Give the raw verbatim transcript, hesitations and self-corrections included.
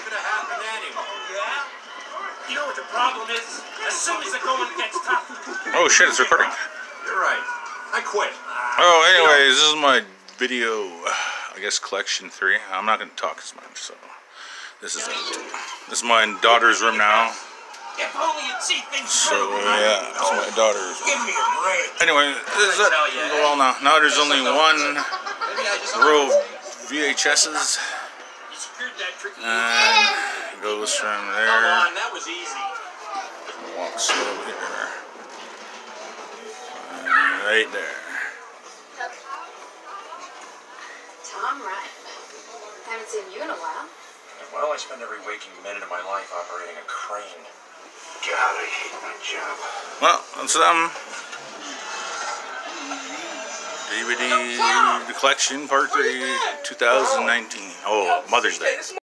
gonna happen anyway. Yeah? You know what the problem is? As soon as the going gets tough... Oh shit, it's recording. You're right. I quit. Oh, anyways, this is my video, I guess, collection three. I'm not going to talk as much, so this is it. This is my daughter's room now. If only you'd see things So, yeah, this is my daughter's room. Give me a break. Anyway, this is it. Well, now, now there's only one row of V H S's. And it goes from there. Come on, that was easy. Walks over here. And right there. Tom, right. Haven't seen you in a while. Well, I spend every waking minute of my life operating a crane. God, I hate my job. Well, that's them. D V D the collection part three, two thousand nineteen. Oh, Mother's Day.